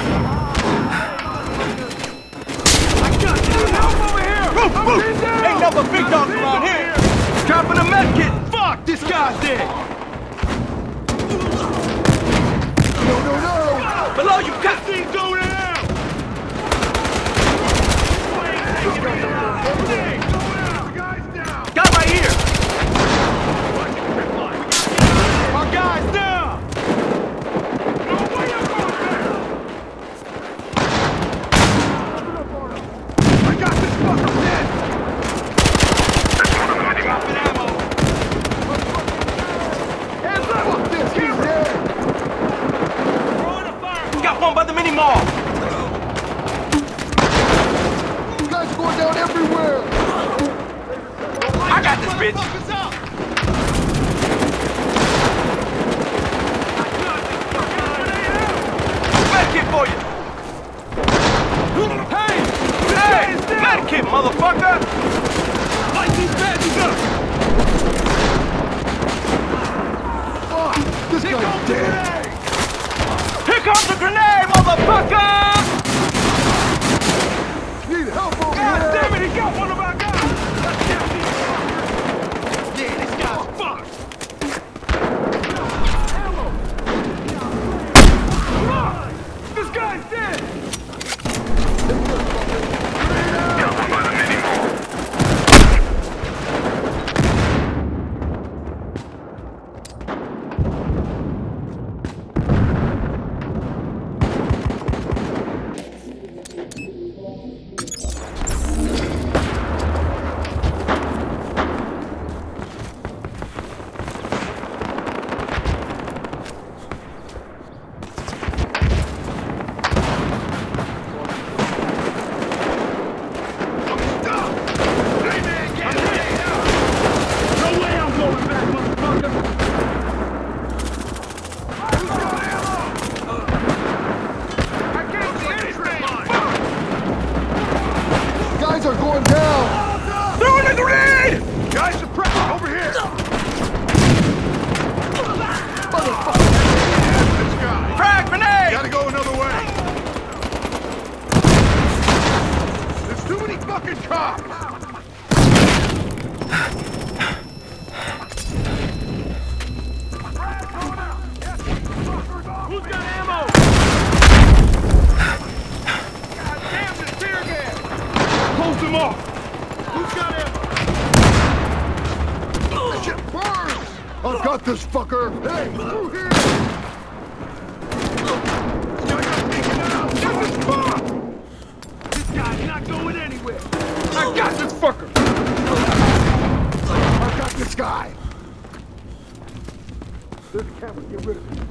Ain't no but big dogs around here! Dropping a med kit! Fuck! This guy's dead! No! Below you, got things going down! Got right here! Our guy's down! I got this fucker dead! Dropping ammo! Hands up! Fuck this, he's dead! Got one by the mini mall! You guys are going down everywhere! I got this bitch! Medkit for you! Hey! Medkit, motherfucker! Light these badges up! Fuck! This guy's dead! Here comes the grenade, motherfucker! Need help over God here! damn it, he got one of our guys! Let's get these fuckers! Yeah, this guy's fucked! Come on! This guy's dead! Guys are going down! Throwing a grenade! Guys, suppressing over here! Motherfucker! This guy! Frag grenade! Gotta go another way! There's too many fucking cops! Who's got ammo? God damn, this tear gas! Close them off! Who's got ammo? This shit burns! I've got this fucker! Hey, through here! This guy got taken out! This is fun! This guy's not going anywhere! I got this fucker! I've got this guy! This camera, get rid of it.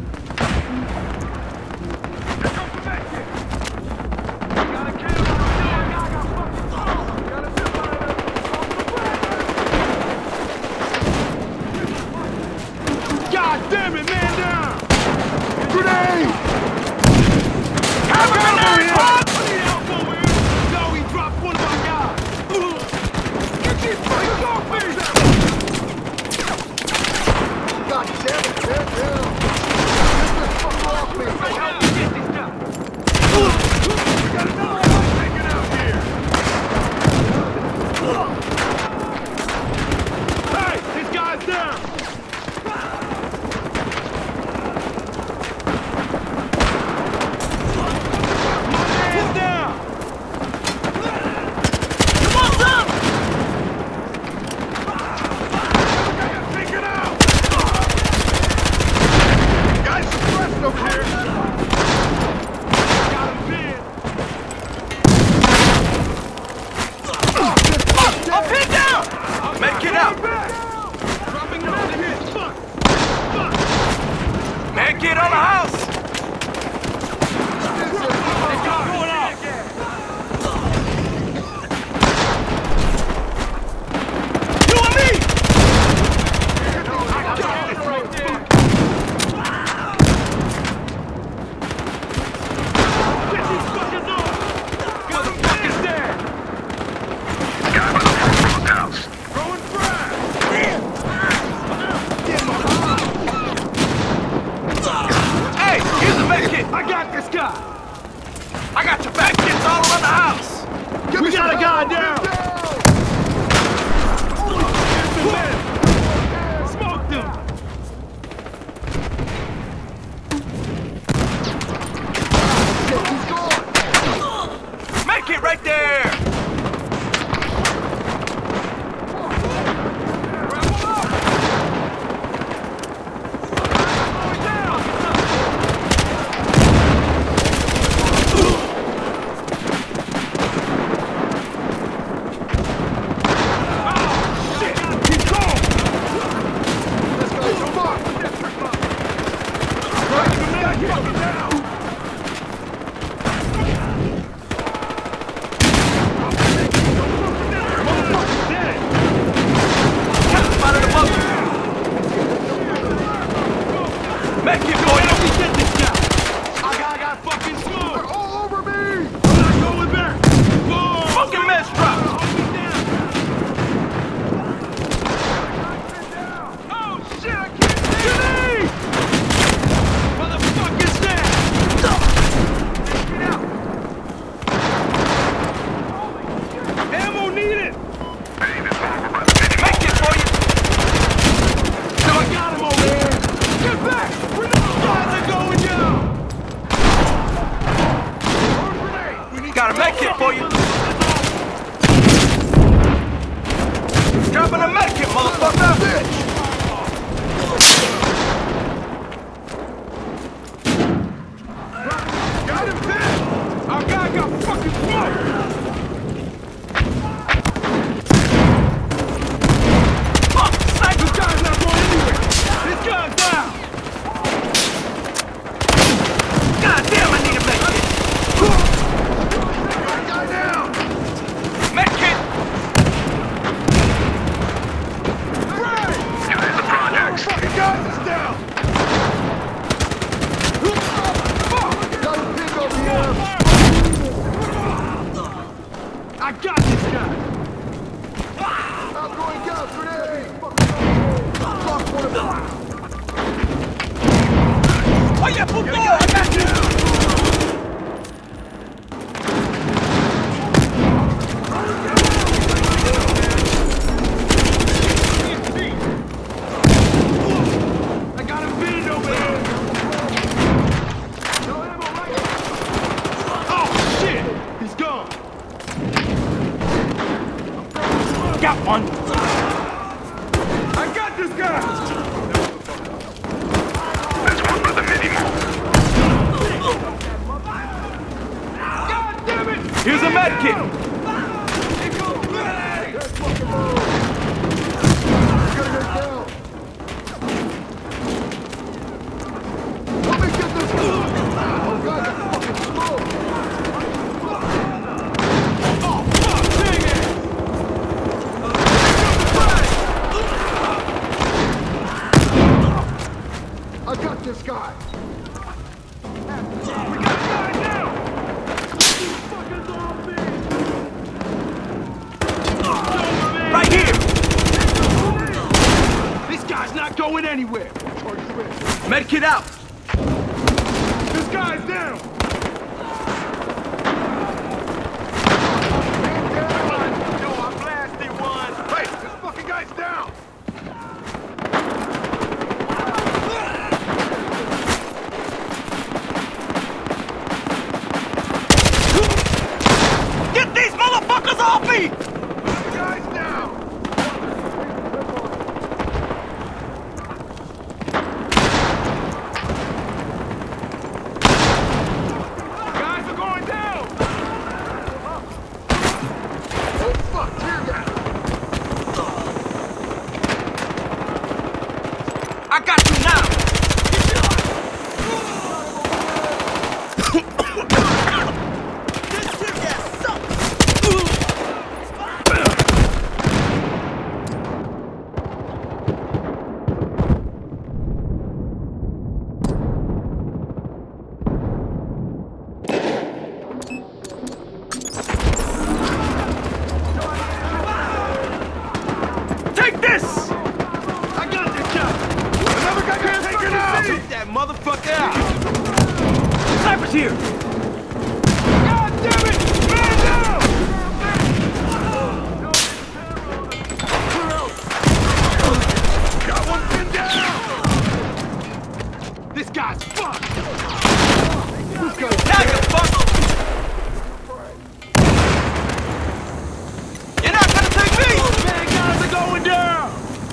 God damn it, man down! Grenade! Have a grenade! What? I need help over here! No, he dropped one of our guys! Get these fucking off me! God damn it, man down! Get this fucker off me! Help me get these guys! We got another one taken out here! Hey, this guy's down! Man's down! Come on, son! Taken out! Guys suppressed over here! Got him pinned! I'm pinned down! Medkit out! Dropping another hit! Fuck! Fuck! Medkit on the house! Going out! You and me! I got it right there! Get these fuckers off! Motherfuckers dead! Throwing frag! Hey, here's the medkit! I got this guy! I got your back. It's all around the house. We got a guy down. Smoke them. Make it right there. Got a med kit for you. Dropping a med kit, motherfucker. Got him dead. Our guy got fucking smoked. Fuck, this guy's not going anywhere. This guy's down. God damn, I need a med kit. I got this guy! I'm going down, grenade! Fuck one of them! Oh yeah, puto! I got you! I got him pinned over there! No ammo right here! Oh shit! He's gone! Got one! I got this guy! That's one for the mini-move. God damn it! Here's a med kit! Let me get this guy! Oh God, that's fucking slow! Oh fuck, dang it! I got this guy! We got a guy now! You fucking zombie! Right here! This guy's not going anywhere! Medkit out! This guy's down! Yo, I blasted one! Hey, this fucking guy's down! Motherfuckers off me! Guys down! Guys are going down! Oh fuck, tear gas! I got you now! Motherfucker out! Sniper's here! damn it! Man down! Got one pinned down! This guy's fucked! Now you fuck! You're not gonna take me! Man, guys are going down!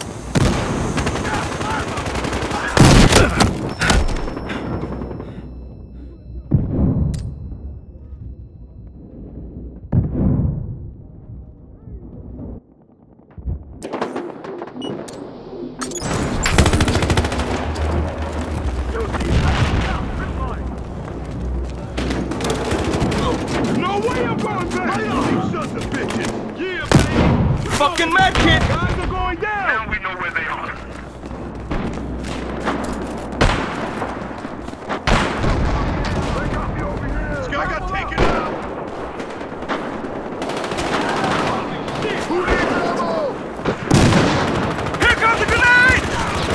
No way I'm going back! Shut the bitches! Yeah, baby! Fucking mad kid! Guys are going down! Now we know where they are. This guy got taken out! Who needs ammo? Here comes the grenade!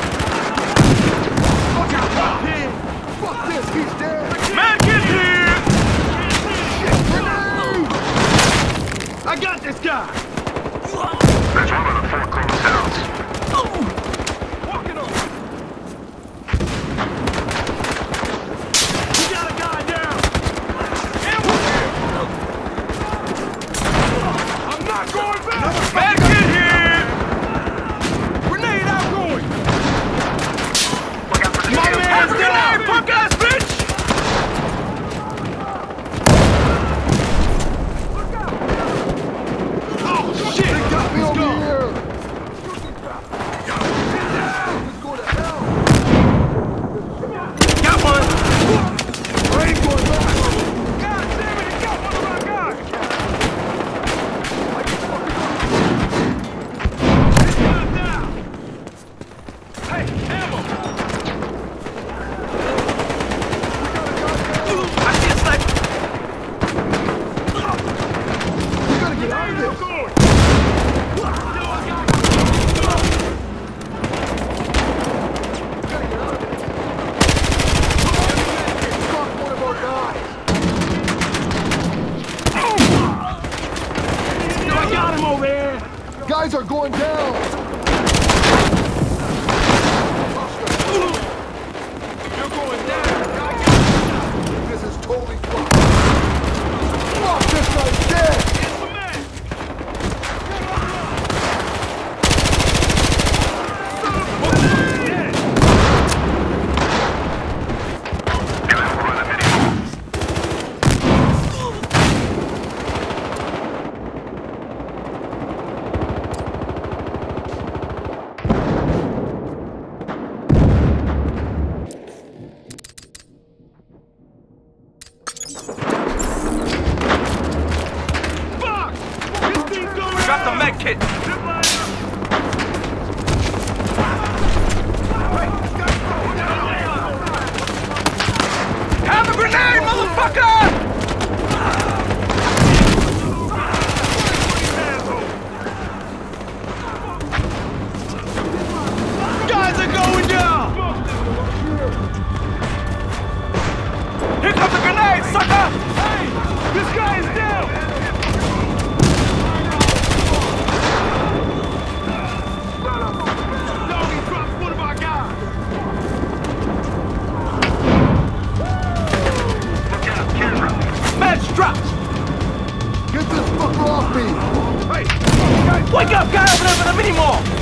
Fuck out, kid! Fuck this, he's dead! Mad kid here! Grenade! I got this guy! That's one of the four close house. Walking over! We got a guy down! Ammo here! I'm not going back! Mad kid here! Grenade outgoing! Look out for the My shield. man's Have a grenade, down! punk ass bitch! Oh, shit! They got me Let's over go. here! Let's go to hell! Got one! I ain't going back! God damn it, he got one of our guys! This guy's down! Hey, ammo! I see a sniper! We gotta get out of Grenade this! outgoing! Fuck one of our guys! I got him over here! Guys are going down! You're going down! This is totally fucked! Fuck, this guy's dead! It's the man! Dead. You have one of the many. Fuck! This thing's going Drop the down. med kit! Zip line up. Have a grenade, motherfucker! Guys are going down! Here comes the grenade, sucker! Hey! This guy is down! No, he dropped one of our guys! Look out, camera. Match dropped! Get this fucker off me! Hey! Wake up, guy! Over there for the mini-mall!